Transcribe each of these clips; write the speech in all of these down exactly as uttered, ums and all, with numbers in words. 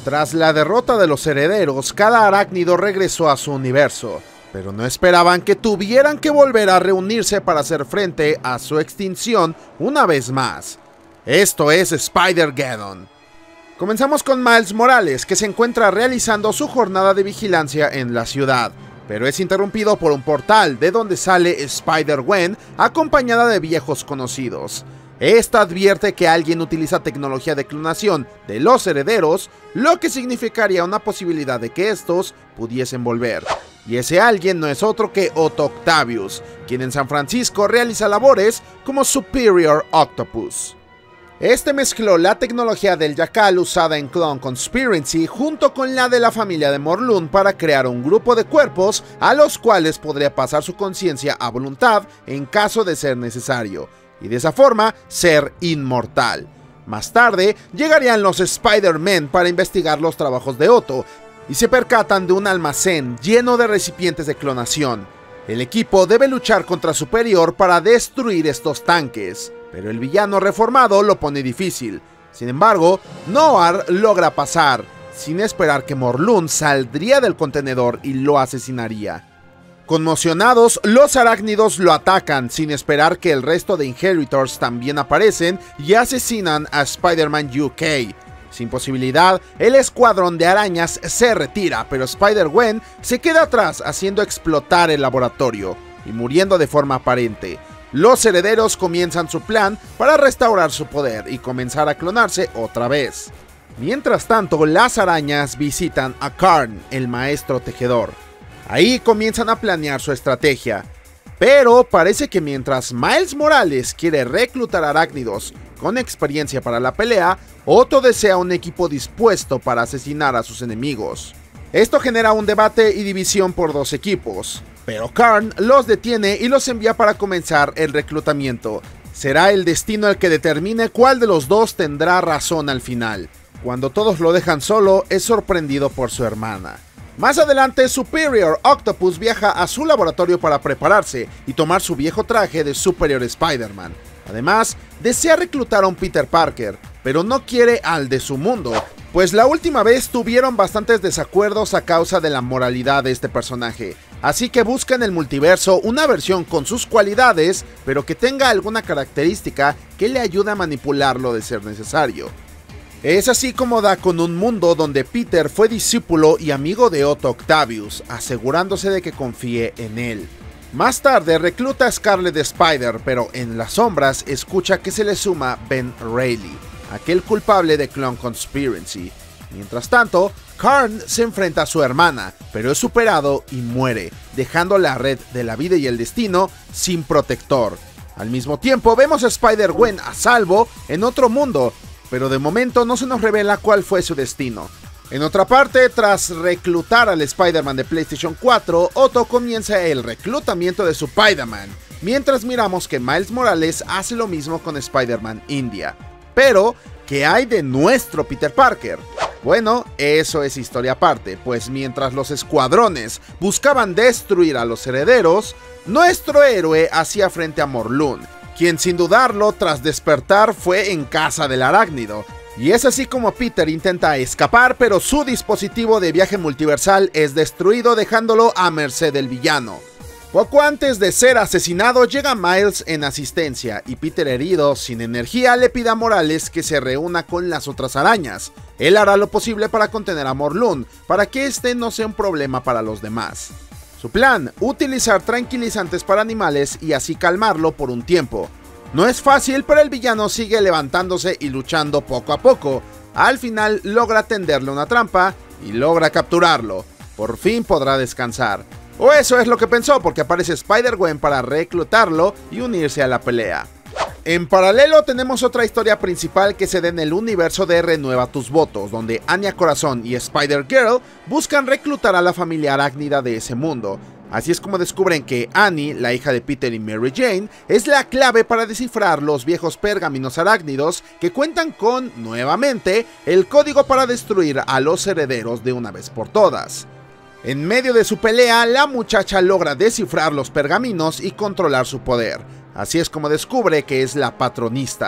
Tras la derrota de los herederos, cada arácnido regresó a su universo, pero no esperaban que tuvieran que volver a reunirse para hacer frente a su extinción una vez más. Esto es Spider-Geddon. Comenzamos con Miles Morales, que se encuentra realizando su jornada de vigilancia en la ciudad, pero es interrumpido por un portal de donde sale Spider-Gwen acompañada de viejos conocidos. Esta advierte que alguien utiliza tecnología de clonación de los herederos, lo que significaría una posibilidad de que estos pudiesen volver. Y ese alguien no es otro que Otto Octavius, quien en San Francisco realiza labores como Superior Octopus. Este mezcló la tecnología del Jackal usada en Clone Conspiracy junto con la de la familia de Morlun para crear un grupo de cuerpos a los cuales podría pasar su conciencia a voluntad en caso de ser necesario, y de esa forma ser inmortal. Más tarde llegarían los Spider-Men para investigar los trabajos de Otto y se percatan de un almacén lleno de recipientes de clonación. El equipo debe luchar contra Superior para destruir estos tanques, pero el villano reformado lo pone difícil. Sin embargo, Noir logra pasar, sin esperar que Morlun saldría del contenedor y lo asesinaría. Conmocionados, los arácnidos lo atacan, sin esperar que el resto de Inheritors también aparecen y asesinan a Spider-Man U K. Sin posibilidad, el escuadrón de arañas se retira, pero Spider-Gwen se queda atrás haciendo explotar el laboratorio y muriendo de forma aparente. Los herederos comienzan su plan para restaurar su poder y comenzar a clonarse otra vez. Mientras tanto, las arañas visitan a Karn, el maestro tejedor. Ahí comienzan a planear su estrategia, pero parece que mientras Miles Morales quiere reclutar arácnidos con experiencia para la pelea, Otto desea un equipo dispuesto para asesinar a sus enemigos. Esto genera un debate y división por dos equipos, pero Karn los detiene y los envía para comenzar el reclutamiento. Será el destino el que determine cuál de los dos tendrá razón al final. Cuando todos lo dejan solo, es sorprendido por su hermana. Más adelante, Superior Octopus viaja a su laboratorio para prepararse y tomar su viejo traje de Superior Spider-Man. Además, desea reclutar a un Peter Parker, pero no quiere al de su mundo, pues la última vez tuvieron bastantes desacuerdos a causa de la moralidad de este personaje. Así que busca en el multiverso una versión con sus cualidades, pero que tenga alguna característica que le ayude a manipularlo de ser necesario. Es así como da con un mundo donde Peter fue discípulo y amigo de Otto Octavius, asegurándose de que confíe en él. Más tarde recluta a Scarlet Spider, pero en las sombras escucha que se le suma Ben Reilly, aquel culpable de Clone Conspiracy. Mientras tanto, Karn se enfrenta a su hermana, pero es superado y muere, dejando la red de la vida y el destino sin protector. Al mismo tiempo vemos a Spider-Gwen a salvo en otro mundo, pero de momento no se nos revela cuál fue su destino. En otra parte, tras reclutar al Spider-Man de PlayStation cuatro, Otto comienza el reclutamiento de su Spider-Man, mientras miramos que Miles Morales hace lo mismo con Spider-Man India. Pero, ¿qué hay de nuestro Peter Parker? Bueno, eso es historia aparte, pues mientras los escuadrones buscaban destruir a los herederos, nuestro héroe hacía frente a Morlun, quien sin dudarlo tras despertar fue en casa del arácnido. Y es así como Peter intenta escapar, pero su dispositivo de viaje multiversal es destruido dejándolo a merced del villano. Poco antes de ser asesinado llega Miles en asistencia y Peter, herido sin energía, le pide a Morales que se reúna con las otras arañas. Él hará lo posible para contener a Morlun, para que este no sea un problema para los demás. Su plan, utilizar tranquilizantes para animales y así calmarlo por un tiempo. No es fácil, pero el villano sigue levantándose y luchando poco a poco. Al final logra tenderle una trampa y logra capturarlo. Por fin podrá descansar. O eso es lo que pensó, porque aparece Spider-Gwen para reclutarlo y unirse a la pelea. En paralelo tenemos otra historia principal que se da en el universo de Renueva tus votos, donde Anya Corazón y Spider-Girl buscan reclutar a la familia arácnida de ese mundo. Así es como descubren que Annie, la hija de Peter y Mary Jane, es la clave para descifrar los viejos pergaminos arácnidos que cuentan con, nuevamente, el código para destruir a los herederos de una vez por todas. En medio de su pelea, la muchacha logra descifrar los pergaminos y controlar su poder. Así es como descubre que es la Patronista,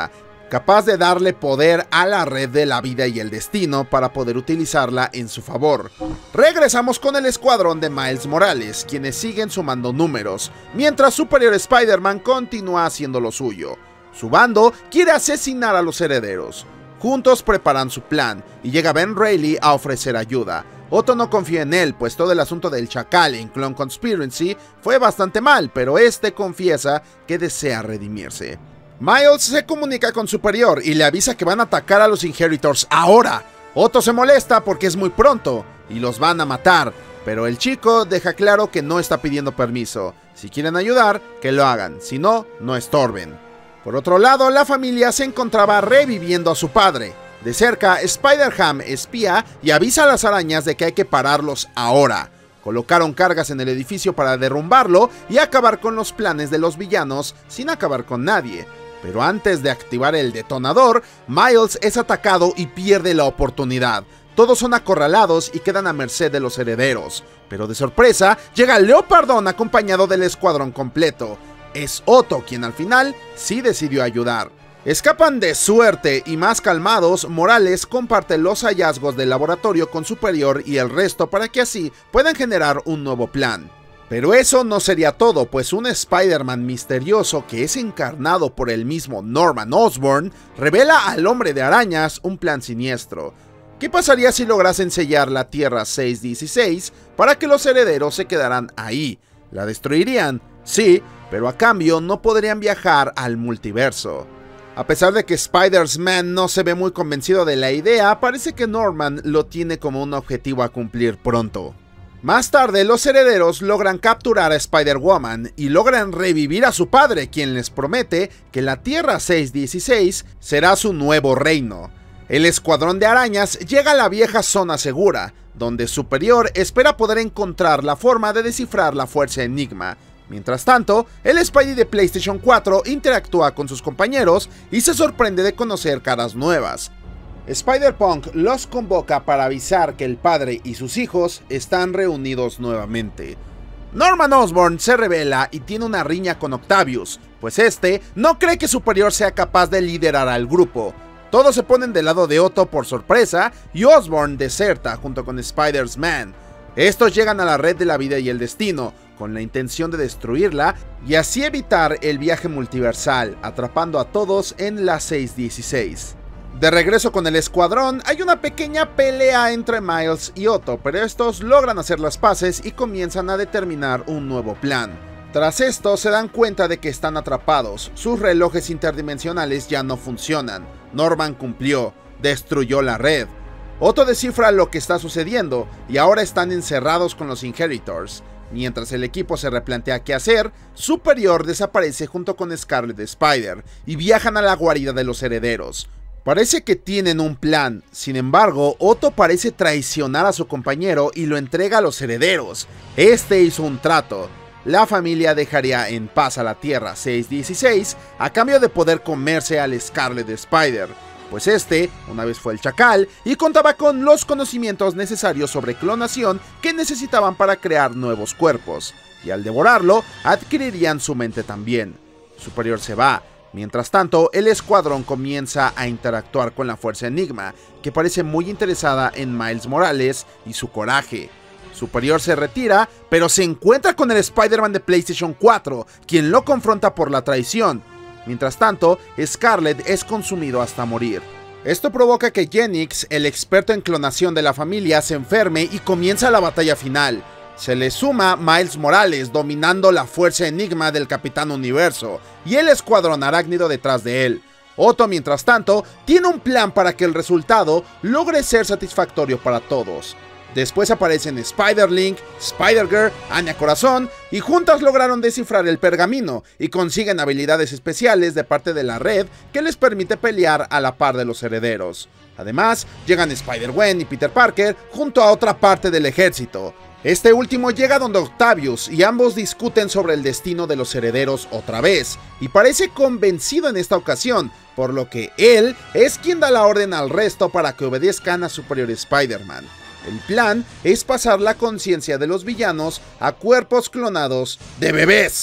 capaz de darle poder a la red de la vida y el destino para poder utilizarla en su favor. Regresamos con el escuadrón de Miles Morales, quienes siguen sumando números, mientras Superior Spider-Man continúa haciendo lo suyo. Su bando quiere asesinar a los herederos. Juntos preparan su plan, y llega Ben Reilly a ofrecer ayuda. Otto no confía en él, pues todo el asunto del Chacal en Clone Conspiracy fue bastante mal, pero este confiesa que desea redimirse. Miles se comunica con Superior y le avisa que van a atacar a los Inheritors ahora. Otto se molesta porque es muy pronto y los van a matar, pero el chico deja claro que no está pidiendo permiso. Si quieren ayudar, que lo hagan, si no, no estorben. Por otro lado, la familia se encontraba reviviendo a su padre. De cerca, Spider-Ham espía y avisa a las arañas de que hay que pararlos ahora. Colocaron cargas en el edificio para derrumbarlo y acabar con los planes de los villanos sin acabar con nadie. Pero antes de activar el detonador, Miles es atacado y pierde la oportunidad. Todos son acorralados y quedan a merced de los herederos. Pero de sorpresa, llega Leopardon acompañado del escuadrón completo. Es Otto quien al final sí decidió ayudar. Escapan de suerte y más calmados, Morales comparte los hallazgos del laboratorio con Superior y el resto para que así puedan generar un nuevo plan. Pero eso no sería todo, pues un Spider-Man misterioso que es encarnado por el mismo Norman Osborn revela al Hombre de Arañas un plan siniestro. ¿Qué pasaría si lograsen sellar la Tierra seiscientos dieciséis para que los herederos se quedaran ahí? ¿La destruirían? Sí, pero a cambio no podrían viajar al multiverso. A pesar de que Spider-Man no se ve muy convencido de la idea, parece que Norman lo tiene como un objetivo a cumplir pronto. Más tarde, los herederos logran capturar a Spider-Woman y logran revivir a su padre, quien les promete que la Tierra seiscientos dieciséis será su nuevo reino. El escuadrón de arañas llega a la vieja zona segura, donde Superior espera poder encontrar la forma de descifrar la fuerza Enigma. Mientras tanto, el Spidey de PlayStation cuatro interactúa con sus compañeros y se sorprende de conocer caras nuevas. Spider-Punk los convoca para avisar que el padre y sus hijos están reunidos nuevamente. Norman Osborn se revela y tiene una riña con Octavius, pues este no cree que Superior sea capaz de liderar al grupo. Todos se ponen del lado de Otto por sorpresa y Osborn deserta junto con Spider-Man. Estos llegan a la red de la vida y el destino, con la intención de destruirla y así evitar el viaje multiversal, atrapando a todos en la seiscientos dieciséis. De regreso con el escuadrón, hay una pequeña pelea entre Miles y Otto, pero estos logran hacer las paces y comienzan a determinar un nuevo plan. Tras esto, se dan cuenta de que están atrapados, sus relojes interdimensionales ya no funcionan. Norman cumplió, destruyó la red. Otto descifra lo que está sucediendo y ahora están encerrados con los Inheritors. Mientras el equipo se replantea qué hacer, Superior desaparece junto con Scarlet Spider y viajan a la guarida de los herederos. Parece que tienen un plan, sin embargo, Otto parece traicionar a su compañero y lo entrega a los herederos. Este hizo un trato. La familia dejaría en paz a la Tierra seiscientos dieciséis a cambio de poder comerse al Scarlet Spider, pues este una vez fue el Chacal y contaba con los conocimientos necesarios sobre clonación que necesitaban para crear nuevos cuerpos, y al devorarlo adquirirían su mente también. Superior se va. Mientras tanto, el escuadrón comienza a interactuar con la Fuerza Enigma, que parece muy interesada en Miles Morales y su coraje. Superior se retira, pero se encuentra con el Spider-Man de PlayStation cuatro, quien lo confronta por la traición. Mientras tanto, Scarlet es consumido hasta morir. Esto provoca que Genix, el experto en clonación de la familia, se enferme y comienza la batalla final. Se le suma Miles Morales dominando la Fuerza Enigma del Capitán Universo y el escuadrón arácnido detrás de él. Otto, mientras tanto, tiene un plan para que el resultado logre ser satisfactorio para todos. Después aparecen Spider-Link, Spider-Girl, Anya Corazón y juntas lograron descifrar el pergamino y consiguen habilidades especiales de parte de la red que les permite pelear a la par de los herederos. Además, llegan Spider-Gwen y Peter Parker junto a otra parte del ejército. Este último llega donde Octavius y ambos discuten sobre el destino de los herederos otra vez, y parece convencido en esta ocasión, por lo que él es quien da la orden al resto para que obedezcan a Superior Spider-Man. El plan es pasar la conciencia de los villanos a cuerpos clonados de bebés.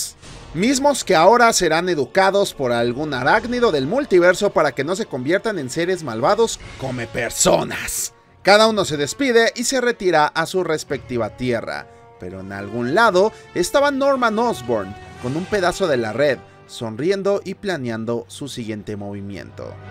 mismos que ahora serán educados por algún arácnido del multiverso para que no se conviertan en seres malvados come personas. Cada uno se despide y se retira a su respectiva tierra, pero en algún lado estaba Norman Osborn con un pedazo de la red, sonriendo y planeando su siguiente movimiento.